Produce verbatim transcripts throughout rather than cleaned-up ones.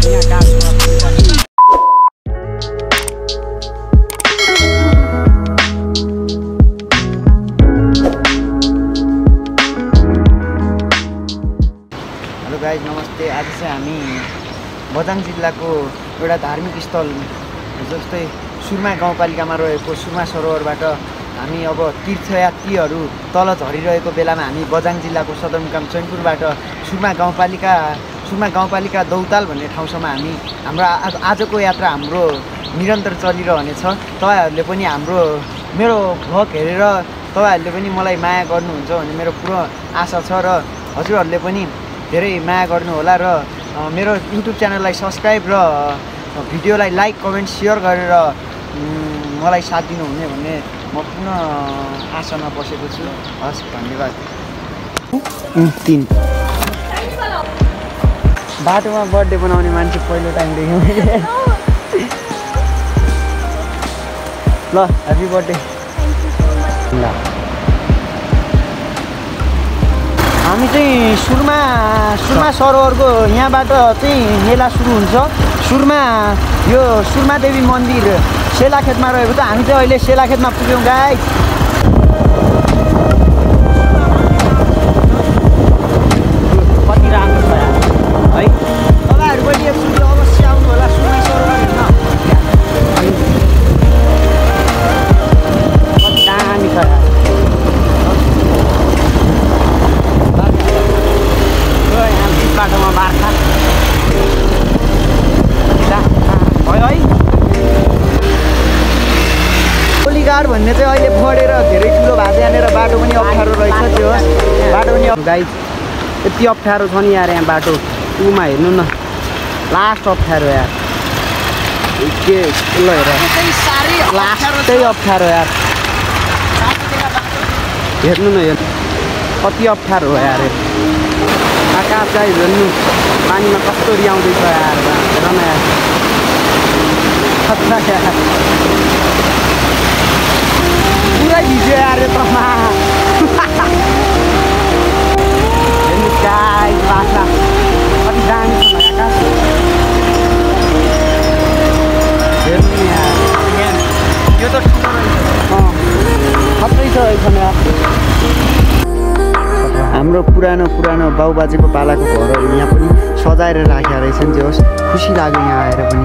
Guys नमस्ते। आज चाहिँ हामी बझाङ जिल्लाको एउटा धार्मिक स्थल जस्तै सुर्मा गाउँपालिकामा रहेको सुर्मा सरोवरबाट हामी अब तीर्थयात्रीहरू तल झरिरहेको बेलामा हामी बझाङ जिल्लाको सदरमुकाम चैनपुरबाट सुर्मा गाउँपालिका सुर्मा गाउँपालिका दौताल भन्ने ठाउँसम्म हामी हाम्रो आजको यात्रा हाम्रो निरन्तर चलिरहनेछ। तपाईहरुले पनि हाम्रो मेरो भ्लग हेरेर तपाईहरुले पनि मलाई माया गर्नुहुन्छ भन्ने मेरो पुरो आशा छ र हजुरहरूले पनि धेरै माया गर्नु होला र मेरो युट्युब च्यानललाई सब्स्क्राइब र भिडियोलाई लाइक कमेन्ट सेयर गरेर मलाई साथ दिनुहुने भन्ने म पुनः आशामा बसेको छु। हस् धन्यवाद। तीन बाटोमा बर्थडे बनाउने मान्छे पहिलो टाइम देख्यौँ ल ह्यापी बर्थडे। ल हामी चाहिँ सुर्मा सुर्मा सरोवरको यहाँबाट चाहिँ मेला सुरु हुन्छ। सुर्मा यो सुर्मा देवी मन्दिर सेलाखेतमा रहेको छ। हामी चाहिँ अहिले सेलाखेतमा पुग्यौँ गाइस। कति राम्रो छ यार है। तपाईहरु पनि एकचोटि अवश्य आउनु होला सुर्मा सरोवर हेर्न। कति दामी छ यार। बाटोमा बार्खा भयो है। गोलीघाट भन्ने चाहिँ अहिले बढेर धेरै ठुलो भएको छ। यहाँनिर बाटो पनि अप्ठ्यारो रहेछ। त्यो बाटो पनि गाइस यति अप्ठ्यारो छ नि यार। यहाँ बाटो उमा हेर्नु न लास्ट अप्ठ्यारो यार। के ल हेर लास्टै अप्ठ्यारो यार। हेर्नु न हेर्नु कति अप्ठ्यारो हो यार। आकाश गाई हेर्नु पानीमा कस्तो रियाउँदैछ यार। हेर न यार खतरा यार। पुरै भिज्यो यार यत्रोमा। हेर्नु गाई बाख्रा कति दामी छ आकाश। हेर्नु यार यो त ठुलो रहेछ। अँ खत्रै छ रहेछ यार। हाम्रो पुरानो पुरानो बाउबाजेको पालाको घरहरू यहाँ पनि सजाएर राखेका रहेछन्। जे होस् खुसी लाग्यो यहाँ आएर पनि।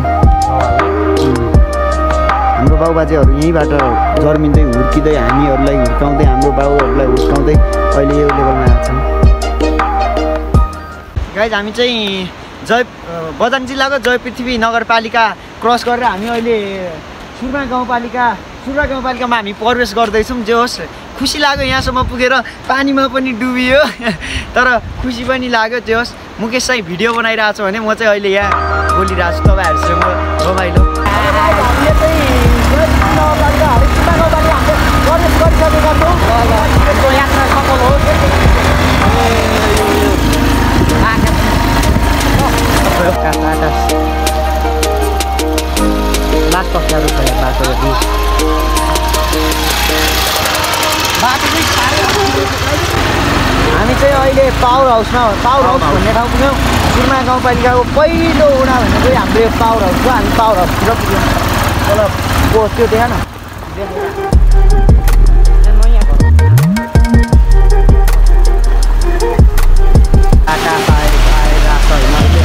हाम्रो बाउबाजेहरू यहीँबाट जन्मिँदै हुर्किँदै हामीहरूलाई हुर्काउँदै हाम्रो बाउहरूलाई हुर्काउँदै अहिले यो लेभलमा आएको छन्। गाइज हामी चाहिँ जय बझाङ जिल्लाको जय पृथ्वी नगरपालिका क्रस गरेर हामी अहिले सुर्मा गाउँपालिका सुर्मा गाउँपालिकामा हामी प्रवेश गर्दैछौँ। जे होस् खुसी लाग्यो यहाँसम्म पुगेर। पानीमा पनि डुबियो तर खुसी पनि लाग्यो। जे होस् मुकेश चाहिँ भिडियो बनाइरहेको छ भने म चाहिँ अहिले यहाँ बोलिरहेको छु तपाईँहरूसँग रमाइलो। यात्रा सफल हो। लास्ट अप्ठ्यारो छ बाटो। बाटो चाहिँ साह्रै हामी चाहिँ अहिले पावर हाउसमा पावर हाउस भन्ने ठाउँ पुग्यौँ। सुर्मा गाउँपालिकाको पहिलो वडा भनेको हाम्रो यो पावर हाउस हो। हामी पावर हाउसतिर पुग्यौँ। तल को त्यो देखा न आकाश आएर आइरहेको छ होइन अहिले।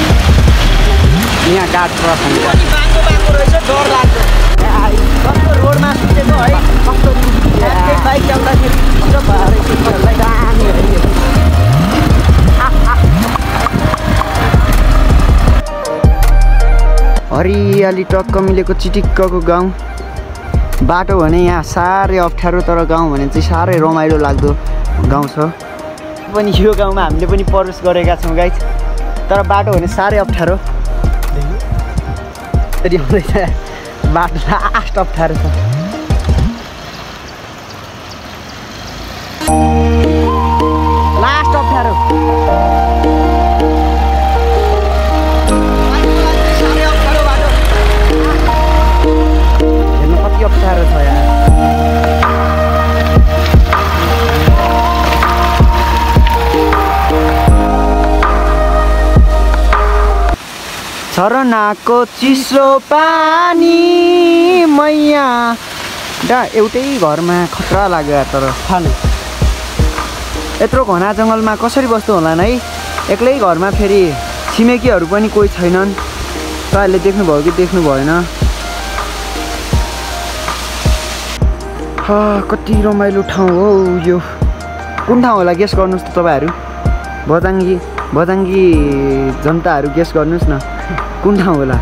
यहाँ गाड क्रस बाटो बाटो रहेछ डर लाग्छ। कस्तो रोडमा सुतेको है कस्तो बाइक ल्याउँदाखेरि कस्तो भएर दामी हरियाली टक्क मिलेको चिटिक्कको गाउँ। बाटो भने यहाँ साह्रै अप्ठ्यारो तर गाउँ भने चाहिँ साह्रै रमाइलो लाग्दो गाउँ छ। पनि यो गाउँमा हामीले पनि प्रवेश गरेका छौँ गाइस। तर बाटो भने साह्रै अप्ठ्यारो। बाटो लास्ट अप्ठ्यारो छ। लास्ट अप्ठ्यारो हेर्नु कति अप्ठ्यारो छ यार। झरनाको चिसो पानी मैया डा एउटै घरमा खतरा लाग्यो तर खानु यत्रो घना जङ्गलमा कसरी बस्नु होला है एक्लै घरमा फेरि छिमेकीहरू पनि कोही छैनन् तपाईँहरूले देख्नुभयो कि देख्नु भएन कति रमाइलो ठाउँ हो यो कुन ठाउँ होला गेस गर्नुहोस् त तपाईँहरू बजाङ्गी बजाङ्गी जनताहरू गेस गर्नुहोस् न कुन ठाउँ होला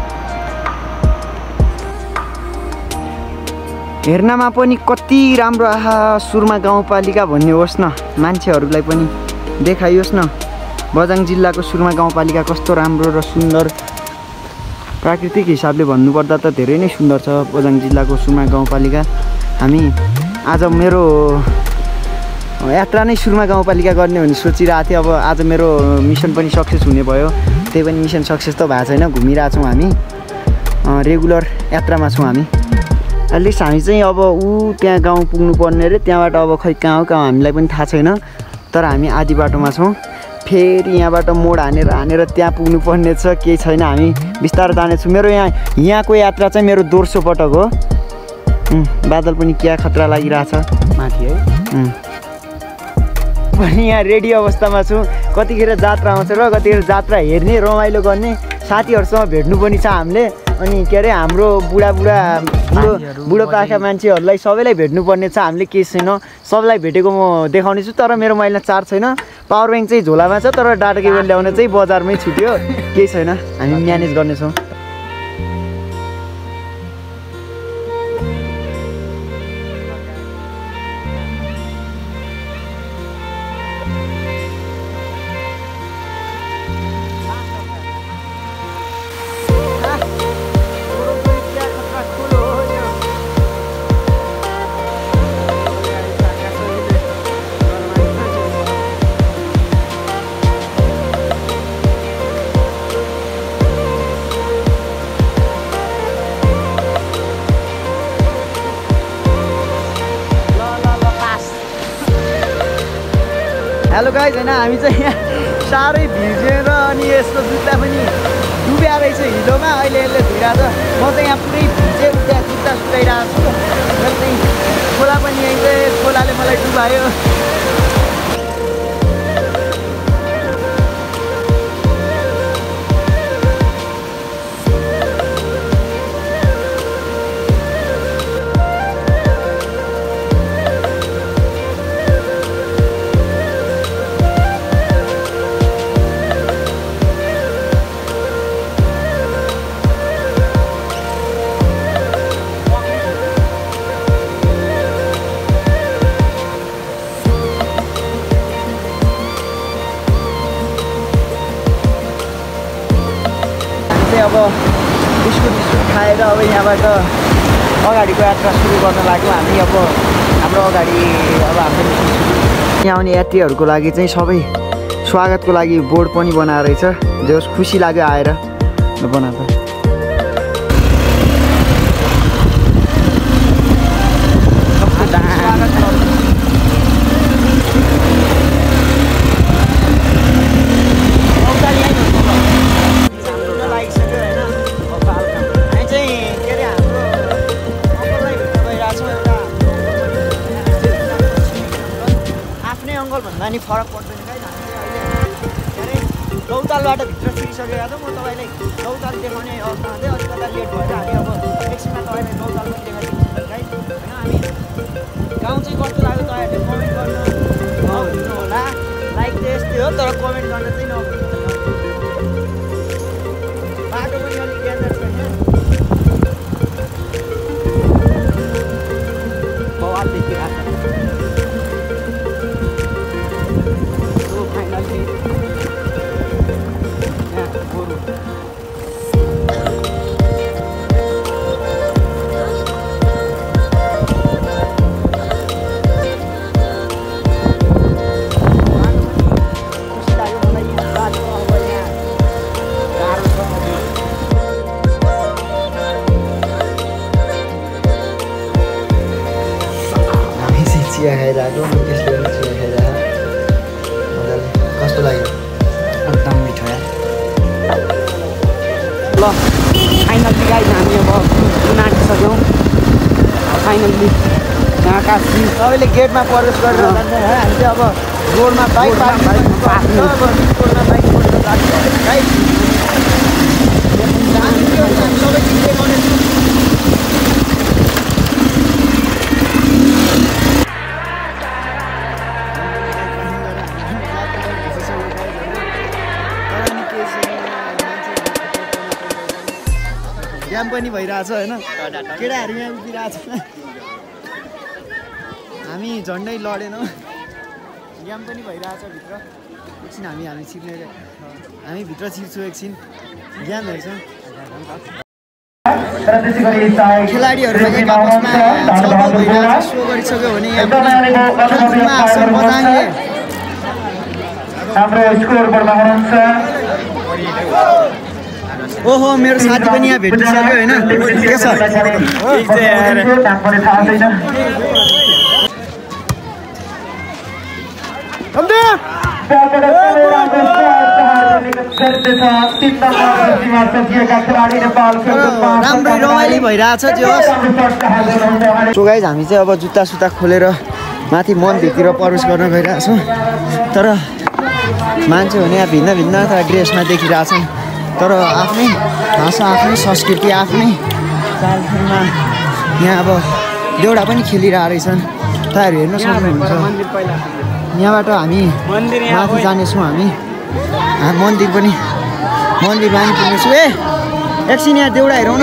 हेर्नमा पनि कति राम्रो आहा सुर्मा गाउँपालिका भन्ने होस् न मान्छेहरूलाई पनि देखाइयोस् न बझाङ जिल्लाको सुर्मा गाउँपालिका कस्तो राम्रो र सुन्दर प्राकृतिक हिसाबले भन्नुपर्दा त धेरै नै सुन्दर छ बझाङ जिल्लाको सुर्मा गाउँपालिका हामी आज मेरो यात्रा नै सुर्मा गाउँपालिका गर्ने भन्ने सोचिरहेको थिएँ अब आज मेरो मिसन पनि सक्सेस हुने भयो त्यही पनि मिसन सक्सेस त भएको छैन घुमिरहेको छौँ हामी रेगुलर यात्रामा छौँ हामी एटलिस्ट हामी चाहिँ अब ऊ त्यहाँ गाउँ पुग्नु पर्ने अरे त्यहाँबाट अब खै कहाँ हो कहाँ हामीलाई पनि थाहा छैन तर हामी आधी बाटोमा छौँ फेरि यहाँबाट मोड हानेर हानेर त्यहाँ पुग्नु पर्ने छ केही छैन हामी बिस्तारै जानेछौँ मेरो यहाँ यहाँको यात्रा चाहिँ मेरो दोस्रो पटक हो बादल पनि क्या खतरा लागिरहेछ माथि है पनि यहाँ रेडी अवस्थामा छु कतिखेर जात्रा आउँछ र कतिखेर जात्रा हेर्ने रमाइलो गर्ने साथीहरूसँग भेट्नु पनि छ हामीले अनि के अरे हाम्रो बुढाबुढा बुढो बुढोपाका मान्छेहरूलाई सबैलाई भेट्नुपर्ने छ हामीले केही छैन सबैलाई भेटेको म देखाउने छु तर मेरो मोबाइलमा चार्ज छैन पावर ब्याङ्क चाहिँ झोलामा छ तर डाटा केबल ल्याउन चाहिँ बजारमै छुट्यो केही छैन हामी म्यानेज गर्नेछौँ हेलो गाइज होइन हामी चाहिँ यहाँ साह्रै भिजेर अनि यस्तो जुत्ता पनि डुब्या रहेछ हिलोमा अहिले यसले धुइरहेको छ म चाहिँ यहाँ पुरै भिजेर त्यहाँ जुत्ता सुकाइरहेको छु र चाहिँ खोला पनि यहीँ चाहिँ खोलाले मलाई डुबायो अब बिस्कुट बिस्कुट खाएर अब यहाँबाट अगाडिको यात्रा सुरु गर्न लाग्यो हामी अब हाम्रो अगाडि अब हाम्रो यहाँ आउने यात्रीहरूको लागि चाहिँ सबै स्वागतको लागि बोर्ड पनि बनाएर रहेछ जे होस् खुसी लाग्यो आएर बनाएको भन्दा नि फरक पर्दैन गाइस हामी चाहिँ अहिले के अरे गौतालबाट भित्र छिरिसकेका छौँ म तपाईँलाई गौताल देखाउने अवस्थामा चाहिँ अलिकता लेट भएर हामी अब एकछिनमा तपाईँलाई गौताल पनि देखाइदिन्छु गाइस होइन हामी गाउँ चाहिँ कस्तो लाग्यो तपाईँहरूले कमेन्ट गर्नु नभुल्नु होला लाइक चाहिँ यस्तै हो तर कमेन्ट गर्न चाहिँ नभुल्नु बाटो पनि अलिक डेन्जर छैन बवाल देखिरहेको छ चिया खाइरहेको मुकेशले पनि चिया खाइरहेको मजाले कस्तो लाग्यो एकदम मिठो या ल फाइनल्ली गाइज हामी अब पुग्न आँटिसक्यौँ। फाइनल्ली यहाँ काशी तपाईँले गेटमा प्रवेश गरेर जान्छ है। हामी चाहिँ अब रोडमा बाइक पार्किङ पार्किङ अब रोडमा बाइक मोड्न लाग्छ गाइस। हामी सबै चिज देखाउनेछौँ। जाम पनि भइरहेछ होइन, केटाहरू यहाँ उभिरहेछ। हामी झन्डै लडेनौँ, जाम पनि भइरहेछ भित्र। एकछिन हामी हामी छिर्ने हामी भित्र छिर्छौँ, एकछिन ज्ञान हेर्छौँ। खेलाडीहरूमा एक आपसमा छलफल भइरहेछ। सो गरिसक्यो भने यहाँ बजाङले ओहो मेरो साथी पनि यहाँ भेटिसक्यो होइन। के छ राम्रै रमाइलो भइरहेछ त्यो। सो गाइज हामी चाहिँ अब जुत्ता सुत्ता खोलेर माथि मन्दिरतिर प्रवेश गर्न गइरहेछौँ। तर मान्छे भने यहाँ भिन्न भिन्न ड्रेसमा देखिरहेछन्, तर आफ्नै भाषा आफ्नै संस्कृति आफ्नै चालखेलमा यहाँ अब देउडा पनि खेलिरहेको रहेछन्। तपाईँहरू हेर्न सक्नुहुन्छ। यहाँबाट हामी माथि जानेछौँ। हामी मन्दिर पनि मन्दिरमा पनि पुग्नेछौँ। ए एकछिन यहाँ देउडा हेरौँ न।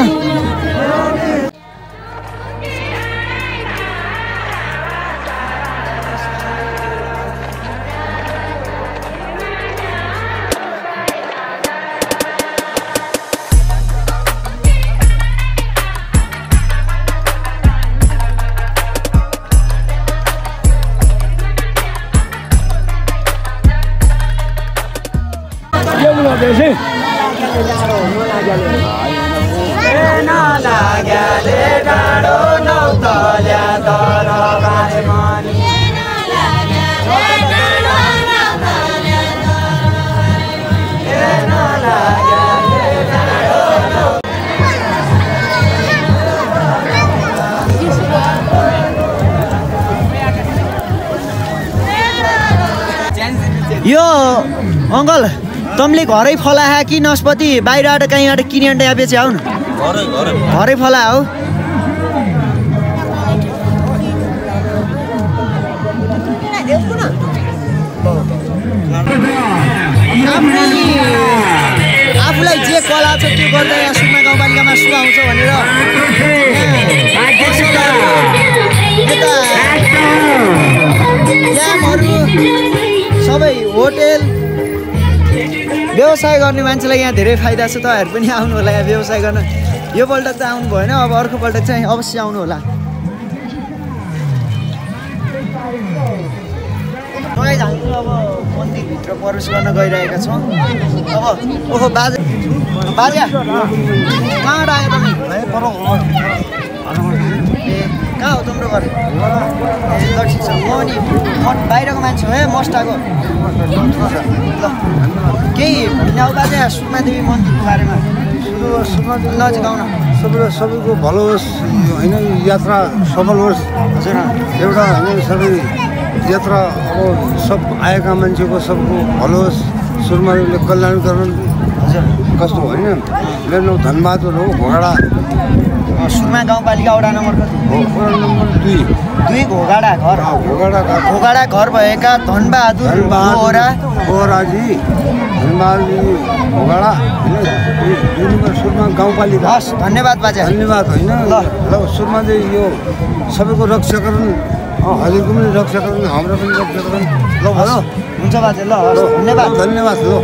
यो अङ्कल तमीले घरै फलाहा कि नास्पति बाहिरबाट कहीँबाट किनेर यहाँ बेचे आऊ न? घरै फला हो। आफूलाई जे कला छ त्यो गर्दा यहाँ सुनमा गाउँपालिकामा सु आउँछ भनेर सबै होटेल व्यवसाय गर्ने मान्छेलाई यहाँ धेरै फाइदा छ। तपाईँहरू पनि आउनु होला यहाँ व्यवसाय गर्न। योपल्ट त आउनु भएन, अब अर्कोपल्ट चाहिँ अवश्य आउनु होला। हामी अब मन्दिरभित्र प्रवेश गर्न गइरहेका छौँ। अब ओहो बाजे बाजा कहाँबाट आयो तपाईँ? ए कहाँ हो तिम्रो घर? ए ल ठिक छ। म नि म बाहिरको मान्छे हो है, मस्टाको। ल केही भन्ने बाजे सुकमा देवी मन्दिरको बारेमा नजिक आउन। सबै सबैको भलो होस् होइन, यात्रा सफल होस्। हजुर एउटा होइन सबै यात्रा अब सब आएका मान्छेको सबको भलो होस्। सुरुमाले कल्याण गर्न हजुर कस्तो होइन। मेरो धनबहादुर हो घोगाडा। सुरमा गाउँपालिका वडा नम्बर कति? वडा नम्बर दुई दुई घोगाडा घर। घोगाडा घोगाडा घर भएका धनबहादुर बोहरा बोहराजी धनबहादुर घोगाडा होइन दुई नम्बर सुरमा गाउँपालिका। हस् धन्यवाद बाजे। धन्यवाद होइन। ल ल सुरमा चाहिँ यो सबैको रक्षा गरौँ, हजुरको पनि रक्षा गरौँ, हाम्रो पनि रक्षा गरौँ। ल भयो हुन्छ बाजे। ल धन्यवाद धन्यवाद। ल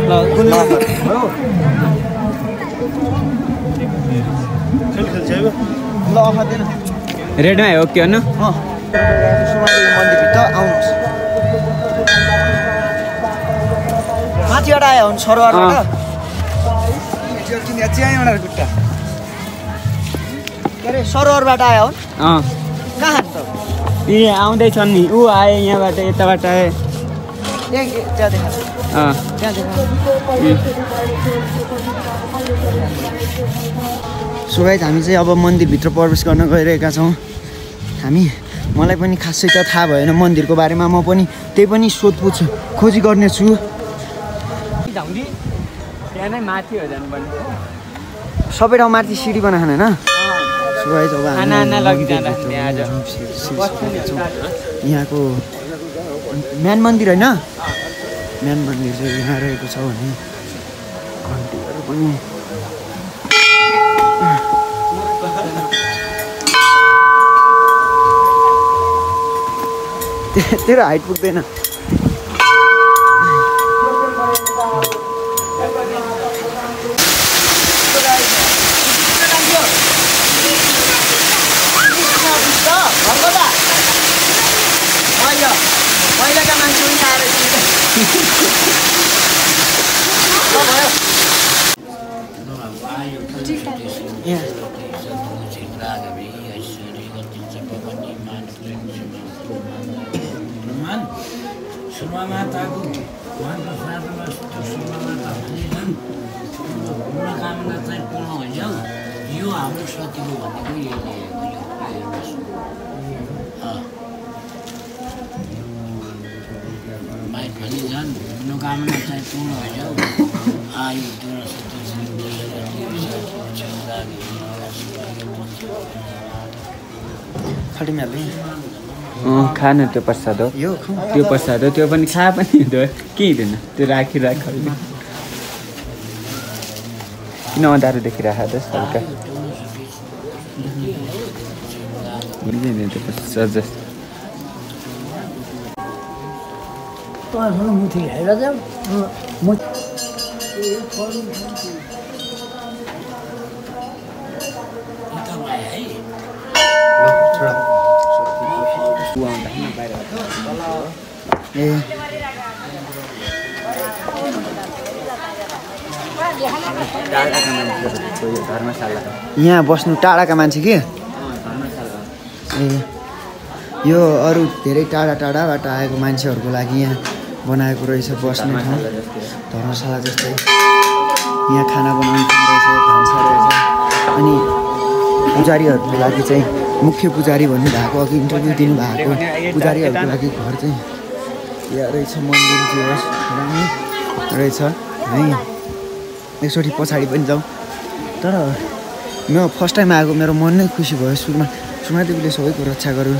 ल अफादैन रेडमा हो के भन्नु? मन्दिरभित्र आउनुहोस्। माथिबाट आयो भने सरोवरबाट चियाबाट खुट्टा के अरे सरोवरबाट आयो हो। अँ कहाँ त ए आउँदैछन् नि। ऊ आए यहाँबाट यताबाट आए। त्यहाँ त्यहाँ देखा अँ त्यहाँ देखा सो गाइज हामी चाहिँ अब मन्दिरभित्र प्रवेश गर्न गइरहेका छौँ हामी मलाई पनि खासै त थाहा भएन मन्दिरको बारेमा म पनि त्यही पनि सोधपुछ खोजी गर्नेछु झाउँदी त्यहाँ नै माथि हो जानुपर्ने सबै ठाउँ माथि सिडी बनाएन होइन सो गाइज अब खाना आना लगिजाँदा त्यहाँ आज यहाँको म्यान मन्दिर होइन म्यान मन्दिर चाहिँ यहाँ रहेको छ भने घन्टीहरू पनि तेरो हाइट पुग्दैन पहिलाका मान्छे पनि आएर सुरमा माताको उहाँको साथमा सुरमा माता भनिन्छन् मनोकामना चाहिँ पूर्ण हुन्छ यो हाम्रो सतीको भनेको यही भाइ भनिन्छन् मनोकामना चाहिँ पूर्ण हुन्छ आयु खटिमाले अँ खानु त्यो प्रसाद हो यो त्यो प्रसाद हो त्यो पनि खा पनि हुँदैन के हुँदैन त्यो राखिराख किन अँधारो देखिराख त हल्का मिल्दैन त्यो प्रसाद जस्तो मुठी हेर जाऊ ए धर्मशाला यहाँ बस्नु टाढाका मान्छे के ए यो अरू धेरै टाढा टाढाबाट आएको मान्छेहरूको लागि यहाँ बनाएको रहेछ बस्ने ठाउँ धर्मशाला जस्तै यहाँ खाना बनाउने ठाउँ रहेछ भान्सा रहेछ अनि पुजारीहरूको लागि चाहिँ मुख्य पुजारी भन्नुभएको अघि इन्टरभ्यू दिनुभएको पुजारीहरूको लागि घर चाहिँ यहाँ रहेछ मन्दिर जे होस् दामी रहेछ है एकचोटि पछाडि पनि जाउँ तर म फर्स्ट टाइम आएको मेरो मन नै खुसी भयो सुरुमा सुरुमा देवीले सबैको रक्षा गरौँ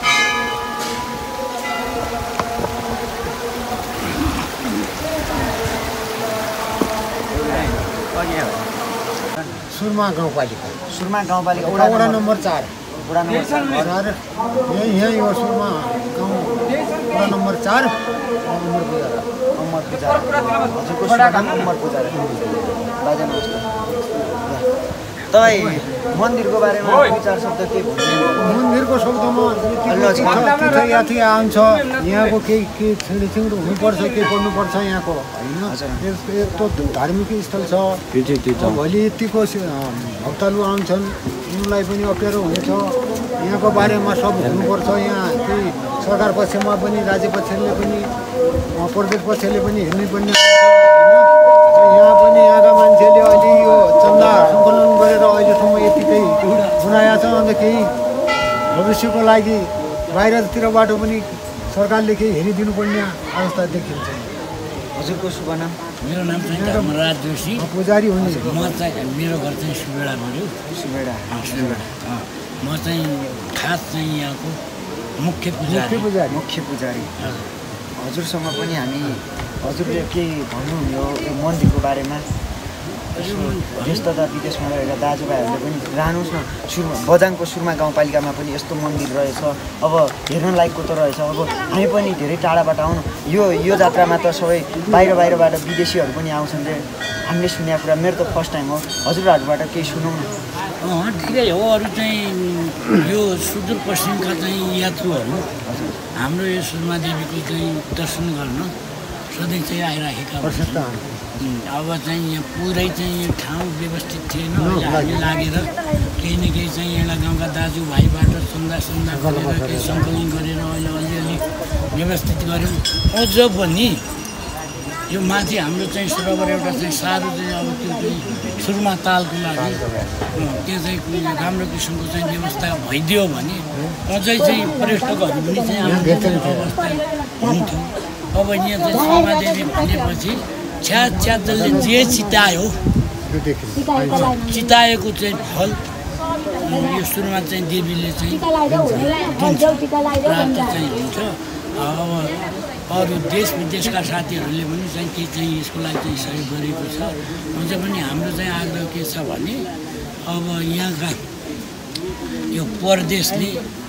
सुरमा गाउँपालिका सुरुमा गाउँपालिका वडा वडा नम्बर चार वडा नम्बर चार यही यही हो सुरमा गाउँ वडा नम्बर चार अमर पुजारा अमर पुजारा हजुरको शुभ नाम अमर पुजारा बाजे नमस्ते तपाईँ मन्दिरको बारेमा दुई चार शब्द के भन्नु मन्दिरको शब्दमा तीर्थयात्री आउँछ यहाँको केही केही छिँडो हुनुपर्छ केही पढ्नुपर्छ यहाँको होइन यस्तो धार्मिक स्थल छ भोलि यतिको भक्तहरू आउँछन् उनीहरूलाई पनि अप्ठ्यारो हुन्छ यहाँको बारेमा सब हुनुपर्छ यहाँ केही सरकार पक्षमा पनि राज्य पक्षले पनि प्रदेश पक्षले पनि हेर्नुपर्ने यहाँ पनि यहाँका मान्छेले अहिले यो चन्दा सङ्कलन गरेर अहिलेसम्म यतिकै बनाएको छ अन्त केही भविष्यको लागि बाहिरतिरबाट पनि सरकारले केही हेरिदिनुपर्ने अवस्था देखिन्छ हजुरको शुभ नाम मेरो नाम चाहिँ धर्मराज जोशी पुजारी हुने म चाहिँ मेरो घर चाहिँ सुबेडा पऱ्यो सुबेडा सुबेडा म चाहिँ खास चाहिँ यहाँको मुख्य पुजारी मुख्य पुजारी मुख्य पुजारी हजुरसँग पनि हामी हजुरले केही भन्नुहुने हो यो मन्दिरको बारेमा देश तथा विदेशमा रहेका दाजुभाइहरूले पनि जानुहोस् न सुरमा बझाङको सुरमा गाउँपालिकामा पनि यस्तो मन्दिर रहेछ अब हेर्न लायकको त रहेछ अब हामी पनि धेरै टाढाबाट आउनु यो यो जात्रामा त सबै बाहिर बाहिरबाट विदेशीहरू पनि आउँछन् रे हामीले सुनेको कुरा मेरो त फर्स्ट टाइम हो हजुरहरूबाट केही सुनौँ न अँ ठिकै हो अरू चाहिँ यो सुदूरपश्चिमका चाहिँ यात्रुहरू हाम्रो यो सुरमा देवीको चाहिँ दर्शन गर्न सधैँ चाहिँ आइराखेका प्रशस्त अब चाहिँ यहाँ पुरै चाहिँ यो ठाउँ व्यवस्थित थिएन अहिले हामी लागेर केही न केही चाहिँ यहाँ गाउँका दाजुभाइबाट सुन्दा सुन्दा गरेर केही सङ्कलन गरेर अहिले अलिअलि व्यवस्थित गऱ्यौँ। अझ पनि यो माथि हाम्रो चाहिँ सरोवर एउटा चाहिँ साह्रो चाहिँ अब त्यो चाहिँ सुरुमा तालको लागि त्यो चाहिँ राम्रो किसिमको चाहिँ व्यवस्था भइदियो भने अझै चाहिँ पर्यटकहरू पनि चाहिँ आउने अवस्था हुन्थ्यो। अब यहाँ चाहिँ शर्मादेवी भनेपछि छ्यात छ्यात जसले जे चितायो चिताएको चाहिँ फल यो सुरुमा चाहिँ देवीले चाहिँ प्राप्त चाहिँ हुन्छ। अब अरू देश विदेशका साथीहरूले पनि चाहिँ के चाहिँ यसको लागि चाहिँ सहयोग गरेको छ। अझ पनि हाम्रो चाहिँ आग्रह के छ भने अब यहाँका यो प्रदेशले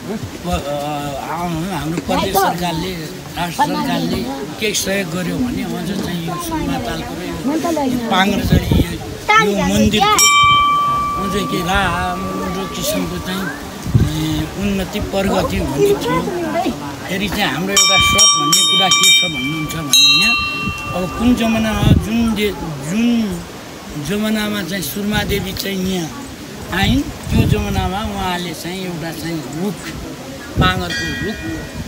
हाम्रो प्रदेश सरकारले राष्ट्र सरकारले केही सहयोग गर्यो भने अझ चाहिँ यो सुरुमा तालको र यो पाङ्ग्रजडी यो मन्दिर अझ के राम्रो किसिमको चाहिँ उन्नति प्रगति हुने थियो। फेरि चाहिँ हाम्रो एउटा सोच भन्ने कुरा के छ भन्नुहुन्छ भने यहाँ अब कुन जमानामा जुन जुन जमानामा चाहिँ सुर्मादेवी चाहिँ यहाँ आइन् त्यो जमानामा उहाँले चाहिँ एउटा चाहिँ रुख पाँगरको रुख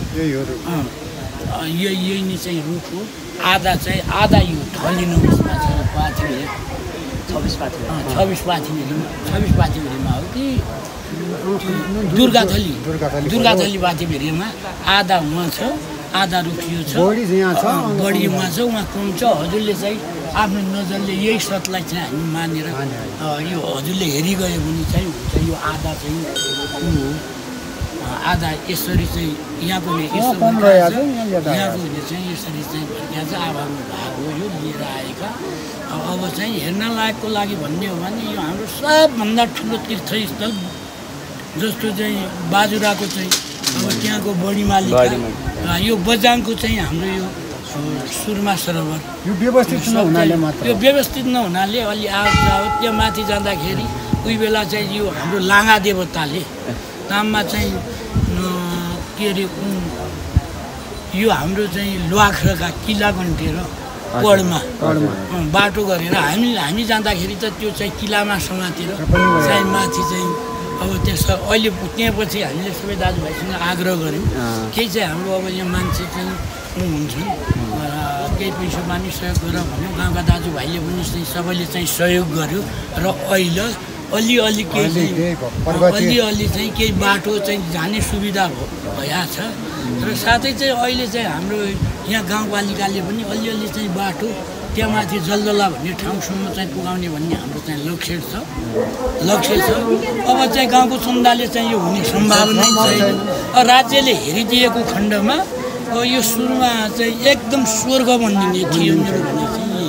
यो यही नै चाहिँ रुख हो। आधा चाहिँ आधा यो ढलिनु उसमा छ पाथी छब्बिस पाथी छब्बिस पाथीभरिमा छब्बिस पाथीभरिमा हो कि दुर्गाथली दुर्गाथली पाथीभरिमा आधा उहाँ छ आधा रुखियो छ बढी उहाँ छ उहाँ कुन छ। हजुरले चाहिँ आफ्नो नजरले यही सतलाई चाहिँ हामी मानेर यो हजुरले हेरिगयो भने चाहिँ हुन्छ यो आधा चाहिँ कुन हो आधा यसरी चाहिँ यहाँको यहाँकोले चाहिँ यसरी चाहिँ यहाँ चाहिँ आभामा भाग हो यो लिएर आएका। अब चाहिँ हेर्न लायकको लागि भन्ने हो भने यो हाम्रो सबभन्दा ठुलो तीर्थस्थल जस्तो चाहिँ बाजुराको चाहिँ अब त्यहाँको बढीमालिका यो बजाङको चाहिँ हाम्रो यो सुरमा सरोवर यो व्यवस्थित नहुनाले मात्र यो व्यवस्थित नहुनाले अलि आउँछ त्यो माथि जाँदाखेरि कोही बेला चाहिँ यो हाम्रो लाङा देवताले नाममा चाहिँ के अरे यो हाम्रो चाहिँ ल्वाख्राका किला गन्टेर पढमा बाटो गरेर हामी हामी जाँदाखेरि त त्यो चाहिँ किलामा समातेर चाहिँ माथि चाहिँ अब त्यस अहिले त्यहाँपछि हामीले सबै दाजुभाइसँग आग्रह गऱ्यौँ केही चाहिँ हाम्रो अब यहाँ मान्छे चाहिँ हुन्छन् केही पैसा पानी सहयोग गर भन्यो गाउँका दाजुभाइले पनि चाहिँ सबैले चाहिँ सहयोग गर्यो र अहिले अलिअलि केही चाहिँ अलिअलि चाहिँ केही बाटो चाहिँ जाने सुविधा भइरहेको छ र साथै चाहिँ अहिले चाहिँ हाम्रो यहाँ गाउँपालिकाले पनि अलिअलि चाहिँ बाटो त्यहाँ माथि जलजला भन्ने ठाउँसम्म चाहिँ पुगाउने भन्ने हाम्रो चाहिँ लक्ष्य छ लक्ष्य छ। अब चाहिँ गाउँको चन्दाले चाहिँ यो हुने सम्भावना छैन। राज्यले हेरिदिएको खण्डमा यो सुरुमा चाहिँ एकदम स्वर्ग बनिने थियो मेरो भन्ने चाहिँ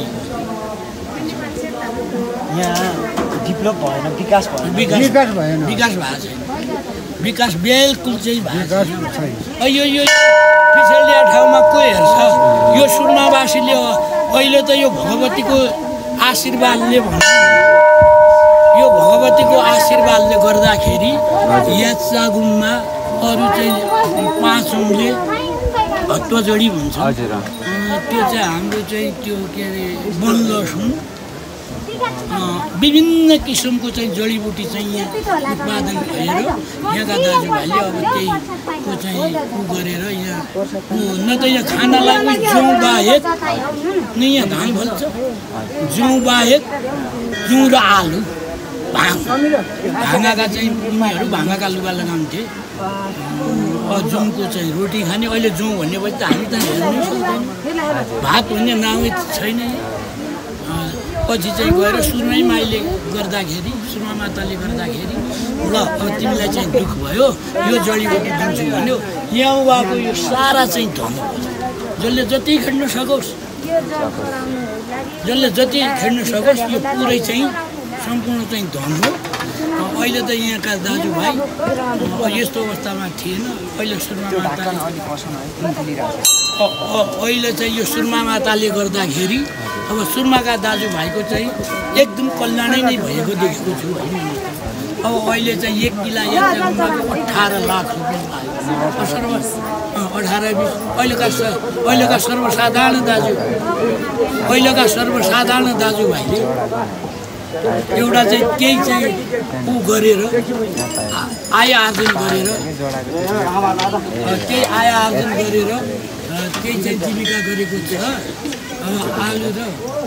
यहाँ डेभलप भएन विकास भएन विकास भएन विकास भएको छैन विकास बिल्कुल चाहिँ भएको छैन। यो यो पिछडिया ठाउँमा को हेर्छ यो सुर्मावासीले अहिले त यो भगवतीको आशीर्वादले भन्नु यो भगवतीको आशीर्वादले गर्दाखेरि याचागुममा अरू चाहिँ पाँचौँले हत्वजडी भन्छ त्यो चाहिँ हाम्रो चाहिँ त्यो के अरे वन लसुन विभिन्न किसिमको चाहिँ जडीबुटी चाहिँ यहाँ उत्पादन भएर यहाँका दाजुभाइले अब त्यहीको चाहिँ उ गरेर यहाँ न त यहाँ खानालाई जौँ बाहेक न यहाँ धान फल्छ जौँ बाहेक जौँ र आलु भाङ भाँगाका चाहिँ उनीहरू भाँगाका लुगा लगाउँथे जौँको चाहिँ रोटी खाने अहिले जौँ भन्नेपछि त हामी त हेर्नै सक्दैन भात भन्ने नामै छैन। पछि चाहिँ गएर सुरुमै माइले गर्दाखेरि सुरुमा माताले गर्दाखेरि ल अब तिमीलाई चाहिँ दुःख भयो यो जडीबुटी दिन्छु भन्यो यहाँ उहाँको यो सारा चाहिँ धन जसले जति खेड्न सकोस् जसले जति खेड्न सकोस् यो पुरै चाहिँ सम्पूर्ण चाहिँ धन हो। अहिले त यहाँका दाजुभाइ यस्तो अवस्थामा थिएन। अहिले सुरुमा माताले अहिले चाहिँ यो सुरुमा माताले गर्दाखेरि अब सुरुमाका दाजुभाइको चाहिँ एकदम कल्याणै नै भएको देखेको छु होइन। अब अहिले चाहिँ एक किला यात्राको अठार लाख रुपियाँ पायो सर्व अठार बिस अहिलेका अहिलेका सर्वसाधारण दाजु अहिलेका सर्वसाधारण दाजुभाइले एउटा चाहिँ केही चाहिँ ऊ गरेर आय आर्जन गरेर केही आय आर्जन गरेर केही चाहिँ जीविका गरेको छ। आलु र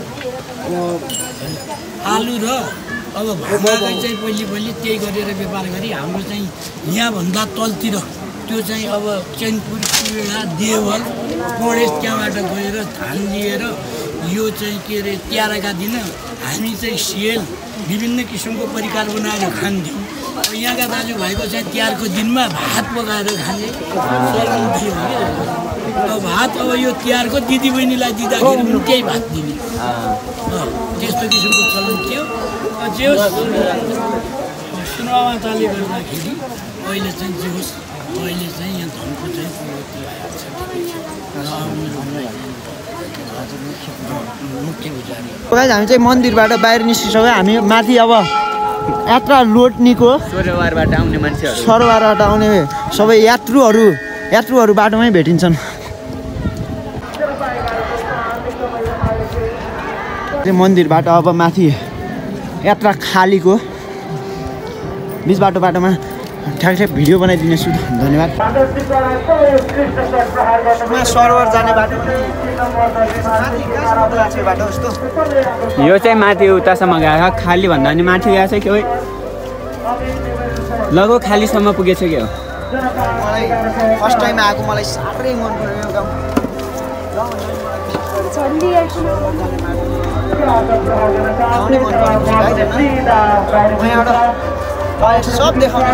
आलु र अब भमाकै चाहिँ पहिले पहिले त्यही गरेर व्यापार गरी हाम्रो चाहिँ यहाँभन्दा तलतिर त्यो चाहिँ अब चैनपुर कुरेला देवल गणेश त्यहाँबाट गएर धान लिएर यो चाहिँ के अरे तिहारका दिन हामी चाहिँ सेल विभिन्न किसिमको परिकार बनाएर खान्थ्यौँ। यहाँका दाजुभाइको चाहिँ तिहारको दिनमा भात पकाएर खाने चलन थियो। अब भात अब यो तिहारको दिदीबहिनीलाई दिँदाखेरि पनि त्यही भात दिने त्यस्तो किसिमको चलन थियो। जे होस् सुनवाताले गर्दाखेरि अहिले चाहिँ जे होस् अहिले चाहिँ यहाँ धनको चाहिँ प्रवृत्ति आएको छ। हामी चाहिँ मन्दिरबाट बाहिर निस्किसक्यो। हामी माथि अब यात्रा लोट्नेको सरोवरबाट आउने मान्छेहरू सरोवरबाट आउने सबै यात्रुहरू यात्रुहरू बाटोमै भेटिन्छन्। मन्दिरबाट अब माथि यात्रा खालीको बिच बाटो बाटोमा ठ्याक ठ्याक भिडियो बनाइदिने छु। धन्यवाद। सरोवर जाने बाटो बाटो जस्तो यो चाहिँ माथि उतासम्म गएको खाली भन्दा पनि माथि गएको छ कि हो लगभग खालीसम्म पुगेछ कि हो। मलाई फर्स्ट टाइम आएको मलाई साह्रै मन पर्यो यो गाउँ। सब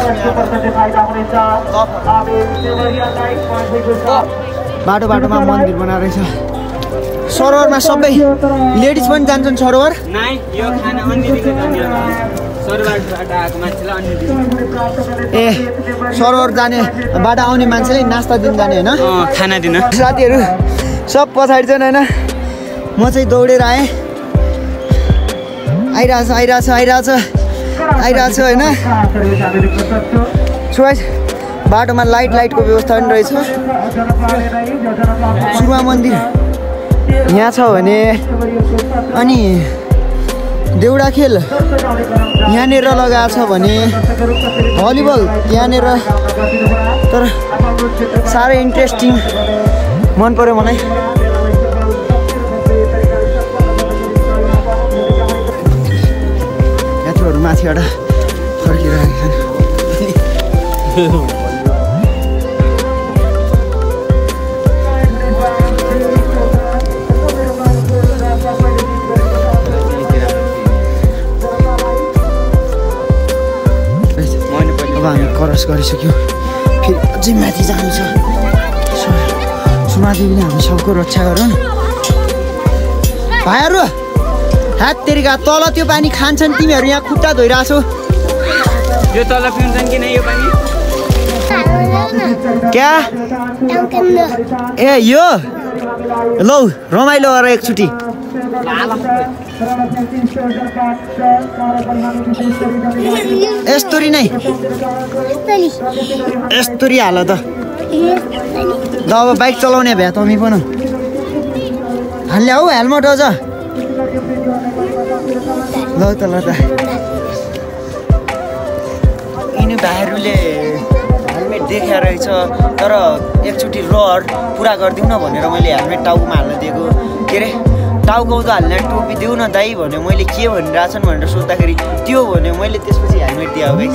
बाटो बाटोमा मन्दिर बनाएर छ। सरोवरमा सबै लेडिज पनि जान्छन् सरोवर। ए सरोवर जाने बाटो आउने मान्छेले नास्ता दिन जाने होइन खाना दिन। साथीहरू सब पछाडि छन् होइन। म चाहिँ दौडेर आएँ। आइरहेछ आइरहेछ आइरहेछ आइरहेछ होइन। सुभाष बाटोमा लाइट लाइटको व्यवस्था पनि रहेछ। सुरुमा मन्दिर यहाँ छ भने अनि देउडा खेल यहाँनिर लगाएको छ भने भलिबल यहाँनिर। तर साह्रै इन्ट्रेस्टिङ मन पर्यो मलाई। यात्रुहरू माथिबाट फर्किरहेका छन्। अब हामी क्रस गरिसक्यौँ। फेरि अझै माथि जानु छ। सुमादेवीले हामी सबको रक्षा गरौँ। भाइहरू हात तेरिका तल त्यो पानी खान्छन्। तिमीहरू यहाँ खुट्टा धोइरहेछौ। यो तल पिउँछन् कि नै यो पानी क्या ए यो लौ रमाइलो गर एकचोटि। यस्तोरी नै यस्तोरी हाल त। ल अब बाइक चलाउने भ्या तमी पनि हाल्ल्या हौ हेलमेट अझ। ल त ल त यिनी भाइहरूले हेलमेट देखाएर रहेछ। तर एकचोटि रहर पुरा गरिदिउँ न भनेर मैले हेलमेट टाउकोमा हाल्न दिएको। के अरे टाउको त हाल्ने टोपी देऊ न दाइ भने मैले के भनिरहेछन् भनेर सोद्धाखेरि त्यो भन्यो। मैले त्यसपछि हेलमेट दिएको गाइस।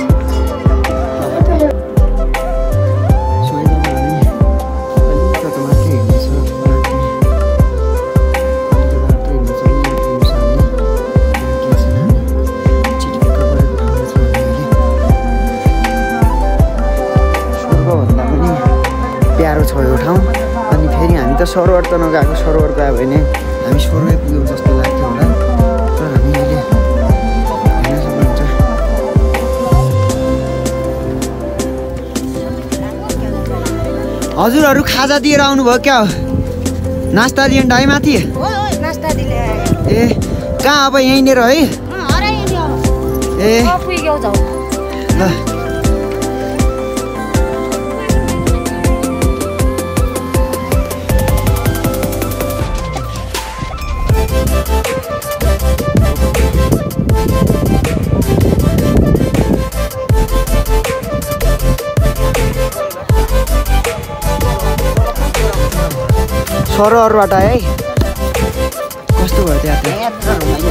प्यारो छ यो ठाउँ। अनि फेरि हामी त सरोवर त नगएको। सरोवर गयो भने हामी स्वर्गै पुग्यौँ जस्तो लाग्थ्यो होला। तर हामी अहिले हेर्न सक्नुहुन्छ हजुरहरू खाजा दिएर आउनुभयो क्या हो? नास्ता दिए डाइ माथि ए कहाँ अब यहीँनिर है ए ल सरहरबाट है कस्तो भयो त्यो यात्रा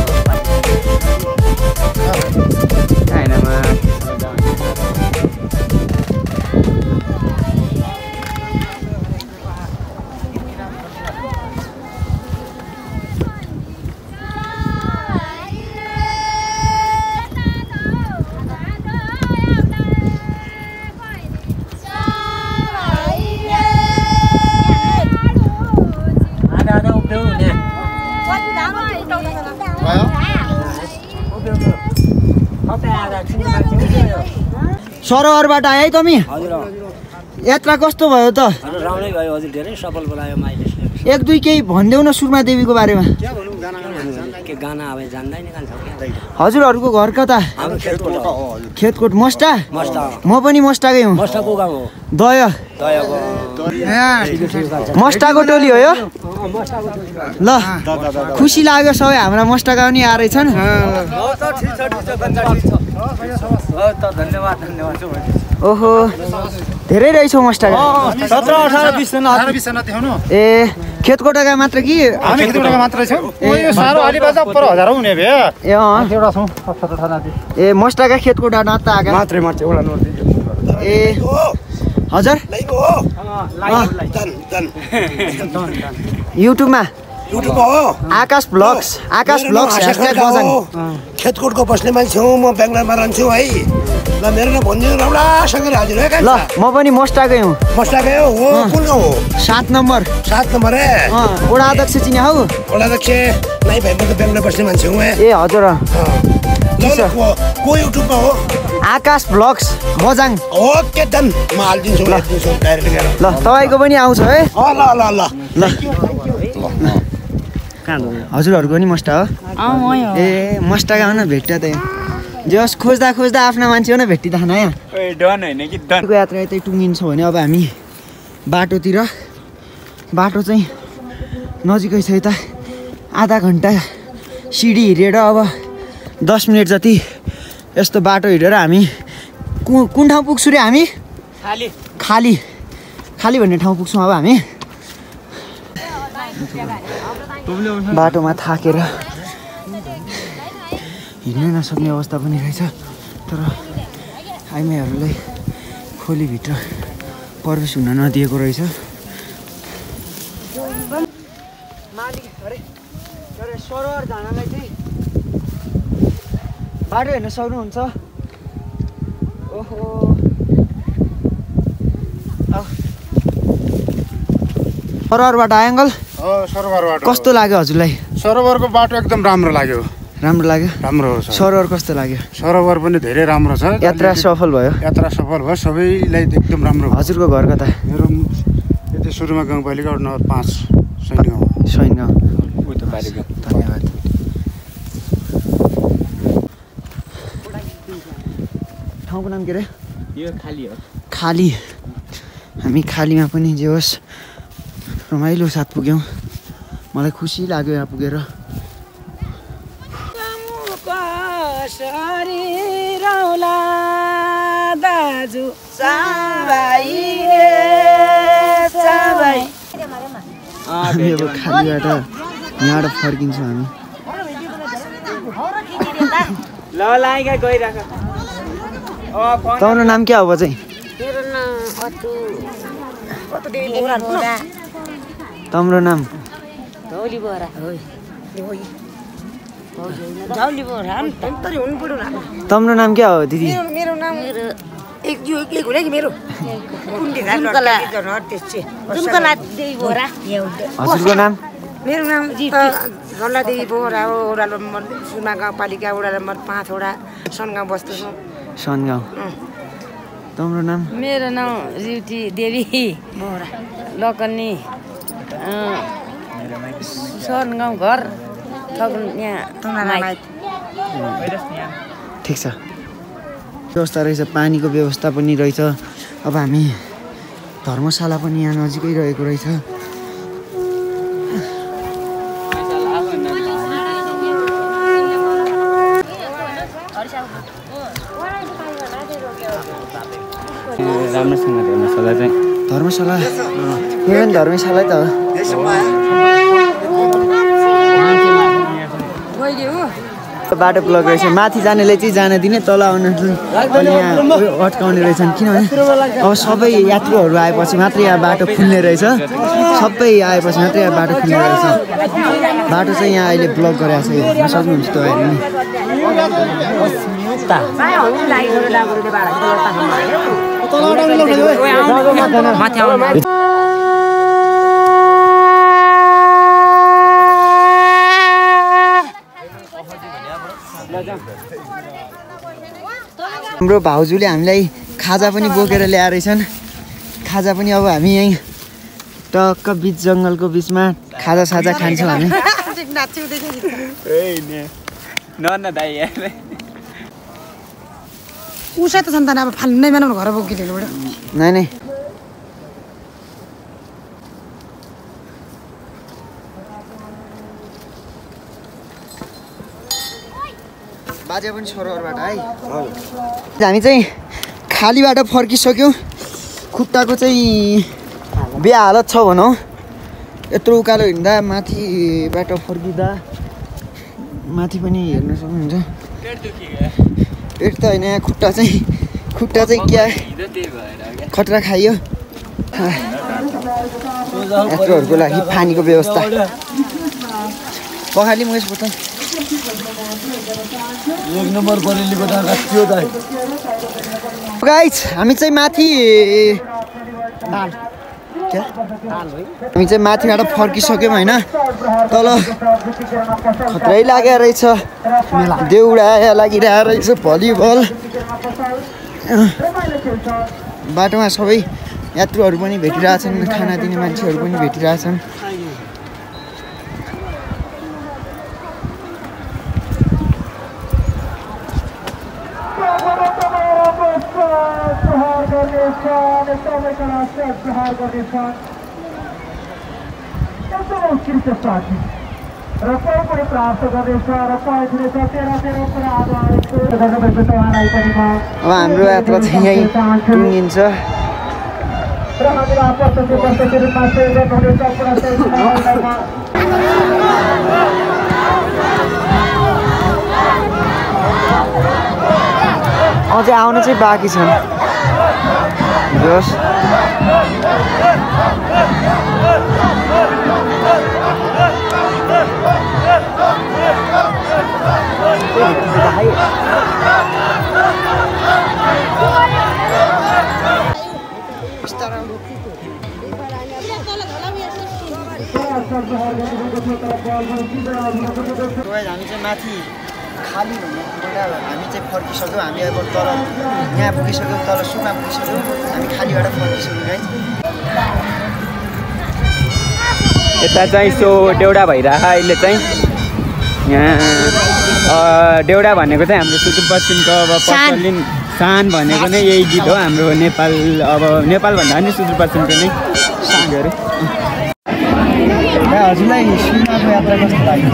सरहरबाट आए है तमी यात्रा कस्तो भयो त राम्रै भयो हजुर धेरै सफल बनायो माइले एक दुई केही भनिदेऊ न सुरमा देवीको बारेमा के गाना अब जान्दैन हजुरहरूको घर कता खेतकोट मस्टा म पनि मस्टाकै हुँ मस्टाको गाउँ हो दय मस्टाको टोली हो यो ल खुसी लाग्यो सबै हाम्रा मस्टाका पनि आएर छन् ओहो धेरै रहेछौ मस्टाका सत्र अठार बिस जना अठार बिस जना देखाउनु ए खेतकोटाका मात्र कि हामी खेतकोटाका मात्रै छौँ यो सारो अलिबाजा पर हजार हुने भए ए अँ एउटा छौँ सत्र अठार ए मस्टाका खेतकोटा नाता आएका मात्रै मात्रै एउटा नोट ए हजुर युट्युबमा Akash vlogs Akash vlogs hashtag Bajhang खेतकोटको बस्ने मान्छे हो म बेङ्गलोरमा रहन्छु है ल मेरो नाम भनिदिनु राम्रासँग हजुर है ल म पनि मस्टाकै हुँ मस्टाकै हो हो कुन गाउँ हो सात नम्बर सात नम्बर ए अँ वडा अध्यक्ष चिने हौ वडा अध्यक्ष नाइ भाइ म त बेङ्गलोर बस्ने मान्छे हुँ ए हजुर को युट्युबमा हो Akash vlogs Bajhang okay done म हालिदिन्छु हालिदिन्छु डाइरेक्ट गरेर ल तपाईँको पनि आउँछ है ल ल ल ल हजुरहरूको नि मस्टा हो ए मस्टाका हो न भेट्ट त जस खोज्दा खोज्दा आफ्ना मान्छे हो न भेट्टी त खाना यहाँ यात्रा यतै टुङ्गिन्छ भने अब हामी बाटोतिर बाटो चाहिँ नजिकै छ यता आधा घन्टा सिडी हिँडेर अब दस मिनट जति यस्तो बाटो हिँडेर हामी कु कुन ठाउँ पुग्छौँ रे हामी खाली खाली खाली भन्ने ठाउँ पुग्छौँ अब हामी बाटोमा थाकेर हिँड्नै नसक्ने अवस्था पनि रहेछ तर आइमाईहरूलाई खोलीभित्र प्रवेश हुन नदिएको रहेछ सरहर जानलाई चाहिँ बाटो हेर्न सक्नुहुन्छ ओहो सरहरबाट आयो अङ्कल सरोवरबाट कस्तो लाग्यो हजुरलाई सरोवरको बाटो एकदम राम्रो लाग्यो राम्रो लाग्यो राम्रो हो सरहर कस्तो लाग्यो सरोवर पनि धेरै राम्रो छ यात्रा सफल भयो यात्रा सफल भयो सबैलाई एकदम राम्रो हजुरको घर कता मेरो यति सुरुमा गाउँपालिका वडा नम्बर पाँच सैन गाउँ सैन गाउँ धन्यवाद ठाउँको नाम के अरे यो खाली हो खाली हामी खालीमा पनि जे होस् रमाइलो साथ पुग्यौँ मलाई खुसी लाग्यो यहाँ पुगेर हामी अब खालीबाट यहाँबाट फर्किन्छौँ हामी ल लाइगा गइराख तपाईँको नाम क्या हो चाहिँ तम्रो नाम तम्रो नाम क्या हो दिदी मेरो नाम एक जो एक हो कि मेरो हजुरको नाम मेरो नाम झल्ला देवी बोरा हो ओडा नम्बर सुरमा गाउँपालिका ओडा नम्बर पाँच वडा सनगाउँ बस्छु सनगाउँ तम्रो नाम मेरो नाम रिउटी देवी बोरा लकनी सनगाउँ घर यहाँ ठिक छ व्यवस्था रहेछ पानीको व्यवस्था पनि रहेछ अब हामी धर्मशाला पनि यहाँ नजिकै रहेको रहेछ राम्रोसँग हेर्नु सदा चाहिँ धर्मशाला यो पनि धर्मशाला त हो बाटो ब्लक रहेछ माथि जानेले चाहिँ जान दिने तल आउनु अनि यहाँ अट्काउने रहेछन् किनभने अब सबै यात्रुहरू आएपछि मात्रै यहाँ बाटो खुल्ने रहेछ सबै आएपछि मात्रै यहाँ बाटो खुल्ने रहेछ बाटो चाहिँ यहाँ अहिले ब्लक गरेको छ सक्नुहुन्छ तपाईँहरू हाम्रो भाउजूले हामीलाई खाजा पनि बोकेर ल्याएर रहेछन् खाजा पनि अब हामी यहीँ टक्क बिच जङ्गलको बिचमा खाजा साजा खान्छौँ हामी उसै त सन्तान अब फाल्नै बनाउनु घर बोकिदिनु नै नै बाजे पनि छोरोहरूबाट है हामी चाहिँ खालीबाट फर्किसक्यौँ खुट्टाको चाहिँ बिहा हालत छ भनौँ यत्रो उकालो हिँड्दा माथिबाट फर्किँदा माथि पनि हेर्न सक्नुहुन्छ पेट त होइन यहाँ खुट्टा चाहिँ खुट्टा चाहिँ क्या खतरा खाइयो यात्रुहरूको लागि पानीको व्यवस्था पखाली म यस बोतल एक नम्बर बरेलीको ढाका थियो दाइ गाइस हामी चाहिँ माथि हामी चाहिँ माथिबाट फर्किसक्यौँ होइन तल खत्रै लागेको रहेछ देउडा लागिरहेको रहेछ भलिबल बाटोमा सबै यात्रुहरू पनि भेटिरहेछन् खाना दिने मान्छेहरू पनि भेटिरहेछन् अब हाम्रो यात्रा चाहिँ यहीँ टुङ्गिन्छ अझै आउनु चाहिँ बाँकी छन् जोस् हामी चाहिँ माथि खाली भन्ने हामी चाहिँ फर्किसक्यौँ हामी अब तल यहाँ पुगिसक्यौँ तल सुमा पुगिसक्यौँ हामी खालीबाट फर्किसक्यौँ है यता चाहिँ सो देउडा भइरह अहिले चाहिँ यहाँ देउडा भनेको चाहिँ हाम्रो सुदूरपश्चिमको अब पश्चिम सान भनेको नै यही गीत हो हाम्रो नेपाल अब नेपाल भन्दा पनि सुदूरपश्चिमको नै सानहरू हजुरलाई सुमाको यात्रा कस्तो लाग्यो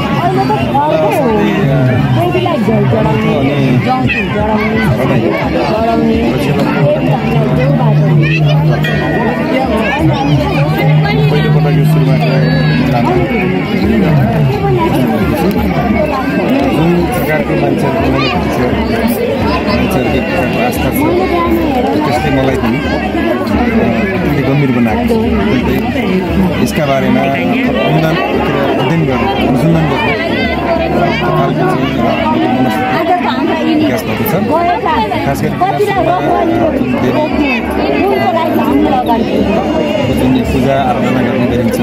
पहिलोपल्ट यो सुरुमा जुन प्रकारको मान्छेहरूको मान्छेहरूको आस्था छ त्यसले मलाई पनि अलिक गम्भीर बनाएको छ यसका बारेमा अनुसन्धान अध्ययन गर्ने अनुसन्धान गर्ने खालको चाहिँ मनस्थिति विकास भएको छ खास गरी जुन पूजा आराधना गर्ने गरिन्छ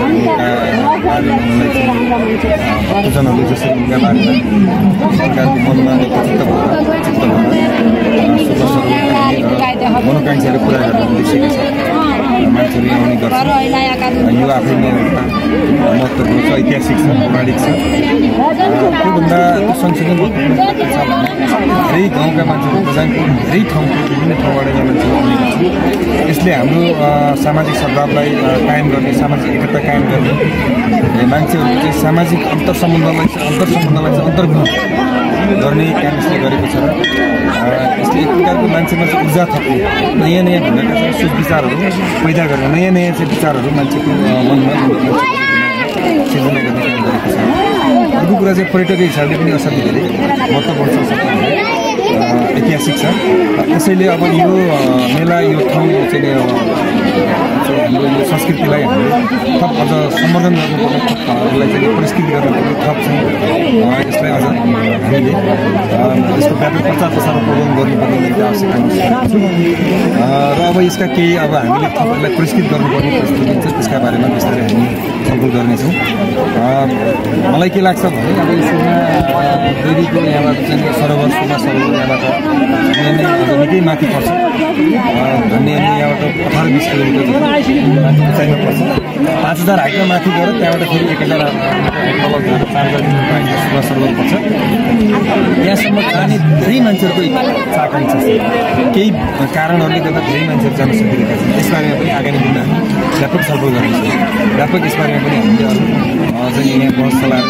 पूजनहरूले जसरी उनका बारेमा प्रकारको मनमा चित्त भएर चित्त भएर शुभ स्वरूप मनोकाङ्क्षाहरू पुरा गर्न उद्देश्यको छ मान्छेहरू आउने गर्छ यो आफैमा एउटा महत्त्वपूर्ण छ ऐतिहासिक छ पौराणिक छ त्योभन्दा संशोधन धेरै गाउँका मान्छेहरू बजारको धेरै ठाउँको विभिन्न ठाउँबाट यहाँ मान्छेहरू आउने गर्छन् यसले हाम्रो सामाजिक सद्भावलाई कायम गर्ने सामाजिक एकता कायम गर्ने मान्छेहरूको चाहिँ सामाजिक अन्तर सम्बन्धलाई अन्तर सम्बन्धलाई चाहिँ अन्तर्ग्रहण गर्ने काम यसले गरेको छ यसले एक प्रकारको मान्छेमा चाहिँ ऊर्जा थप्ने नयाँ नयाँ ढङ्गका सोच विचारहरू पैदा गर्ने नयाँ नयाँ चाहिँ विचारहरू मान्छेको मनमा सिर्जना गर्ने काम गरेको छ। अर्को कुरा चाहिँ पर्यटकको हिसाबले पनि असाध्यै धेरै महत्त्वपूर्ण छ, ऐतिहासिक छ। त्यसैले अब यो मेला यो ठाउँ चाहिँ हाम्रो यो संस्कृतिलाई हामीले थप अझ सम्वर्धन गर्नुपर्ने, थपहरूलाई चाहिँ पुरस्कृत गर्नुपर्ने, थप चाहिँ यसलाई अझ हामीले यसको व्यापक प्रचार प्रसार प्रबन्ध गर्नुपर्ने निम्ति आवश्यक छ र अब यसका केही अब हामीले थप यसलाई पुरस्कृत गर्नुपर्ने परिस्थिति छ, त्यसका बारेमा बिस्तारै हामी छलफल गर्नेछौँ। मलाई के लाग्छ भने अब यो सुरमा देवीको यहाँबाट चाहिँ सरोवर सुरमा सरोवर यहाँबाट अब निकै माथि पर्छ, भन्ने यहाँबाट अठार बिस किलोमिटर माथि उचाइमा पर्छ। पाँच हजार हाइटमा माथि गएर त्यहाँबाट फेरि एक हजार तल गएर चार हजार किलोमिटर सुरमा सरोवर पर्छ। यहाँसम्म जाने धेरै मान्छेहरूको चाहना छ, केही कारणहरूले गर्दा धेरै मान्छेहरू जान सकिरहेका छन्। यसबारेमा पनि आगामी दिनमा हामी व्यापक छलफल गर्नेछौँ। व्यापक यसबारेमा पनि हामीले अरू चाहिँ यहाँ बस चलाएर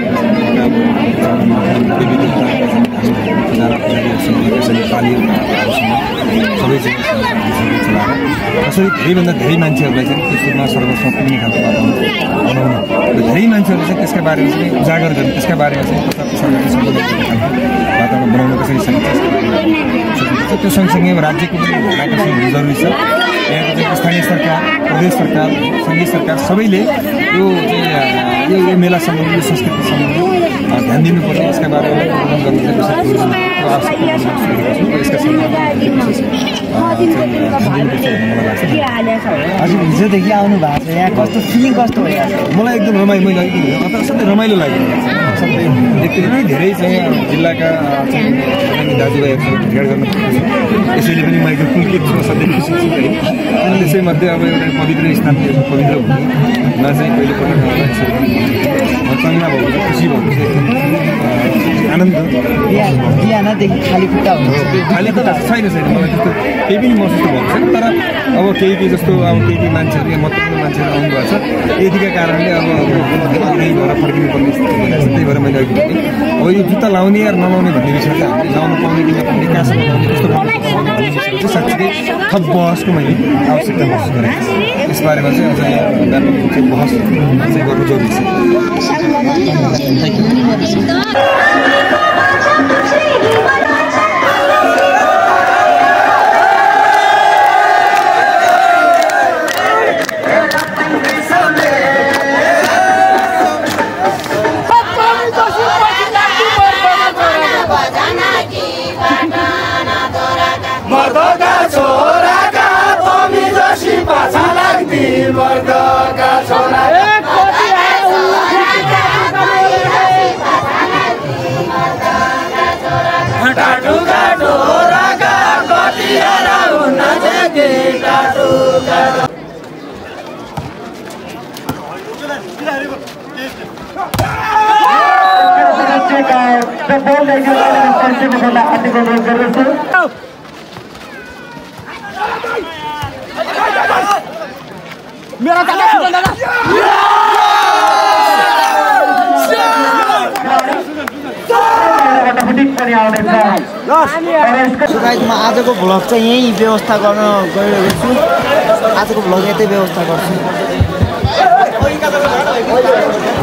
देवी देवताहरूका सबै चाहिँ चलाएर कसरी धेरैभन्दा धेरै मान्छेहरूलाई चाहिँ त्यो सुरमा सरोवरमा पुग्ने खालको वातावरण बनाउनु र धेरै मान्छेहरूले चाहिँ त्यसका बारेमा चाहिँ उजागर गर्ने, त्यसका बारेमा चाहिँ प्रचार प्रसार गर्ने सम्बन्ध खालको वातावरण बनाउन कसरी सकिन्छ त्यो सँगसँगै राज्यको पनि आकर्षण हुनु जरुरी छ। यहाँको चाहिँ स्थानीय सरकार, प्रदेश सरकार, सङ्घीय सरकार सबैले यो चाहिँ यो यो मेला सम्बन्धी, यो संस्कृति सम्बन्धी ध्यान दिनुपर्ने, यसका बारेमा प्रबन्ध गर्न चाहिँ आवश्यकता यसका हजुर हिजोदेखि आउनु भएको छ, यहाँ कस्तो फिलिङ कस्तो भइरहेको छ? मलाई एकदम रमाइलो मैले अथवा सधैँ रमाइलो लागिरहेको छ। सबै यति धेरै चाहिँ जिल्लाका चाहिँ दाजुभाइहरू भेट गर्न सक्छु, यसैले पनि म एकदम पुलकित छु, सधैँ खुसी छु है। अनि त्यसैमध्ये अब एउटा पवित्र स्थान, पवित्र भूमिमा चाहिँ पहिलोपटक म चङ्गा भएको छ, खुसी भएको छ, एकदम आनन्द। बिहानदेखि खाली खुट्टा हुन्छ, खाली खुट्टा छैन छैन मलाई त्यस्तो केही पनि महसुस भएको छैन। तर अब केही केही जस्तो अब केही केही मान्छेहरू यहाँ महत्त्वपूर्ण मान्छेहरू आउनुभएको छ, यतिका कारणले अब यहीँ भएर फर्किनु पर्ने स्थिति भइरहेको छ। त्यही भएर मैले अघि भने अब यो जुत्ता लाउने या नलाउने भन्ने विषय चाहिँ हामीले लाउनु पाउने कि नपाउने, कहाँसम्म लाउने, कस्तो भन्ने विषयमा चाहिँ साँच्चीकै थप बहसको मैले आवश्यकता महसुस गरेको छु। यसबारेमा चाहिँ अझ यहाँ व्यापक चाहिँ बहस चाहिँ गर्नु जरुरी छ। मेरा दादा दादा सो गाइस म आजको भ्लग चाहिँ यहीँ व्यवस्था गर्न गइरहेको छु। आजको भ्लग यतै व्यवस्था गर्छु।